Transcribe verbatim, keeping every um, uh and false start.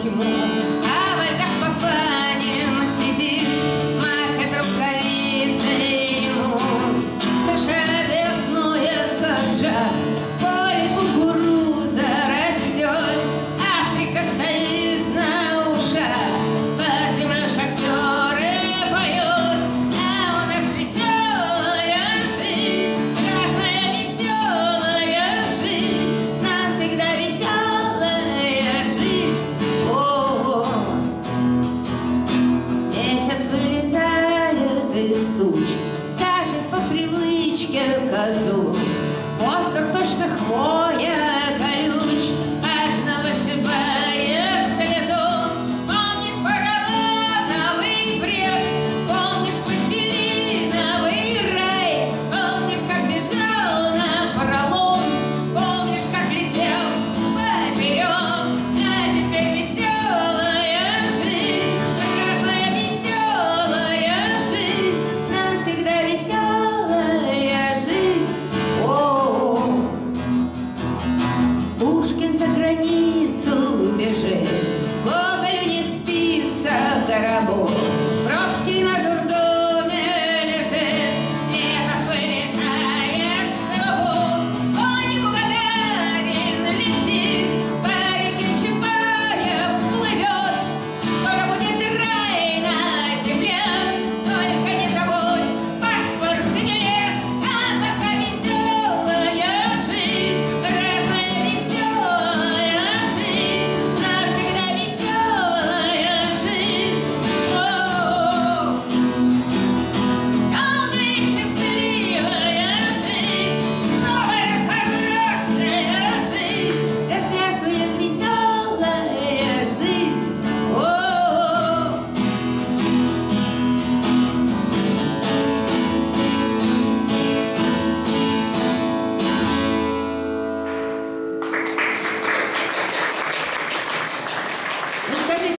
всему. А Валька Папанин сидит, машет рукавицей ему. Совершенно беснуется джаз, поле кукуруза растет, Африка стоит на ушах, под землей шахтеры поют. А у нас веселая жизнь, красная веселая жизнь, навсегда веселая жизнь. О-о-о. Месяц вылезает из туч, тащит по привычке козу, воздух точно хвост